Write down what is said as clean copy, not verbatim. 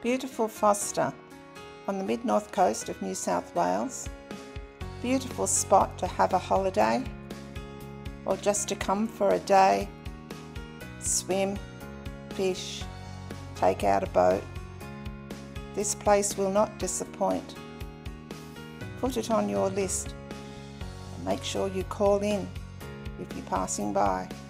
Beautiful Forster on the mid-north coast of New South Wales. Beautiful spot to have a holiday or just to come for a day, swim, fish, take out a boat. This place will not disappoint. Put it on your list and make sure you call in if you're passing by.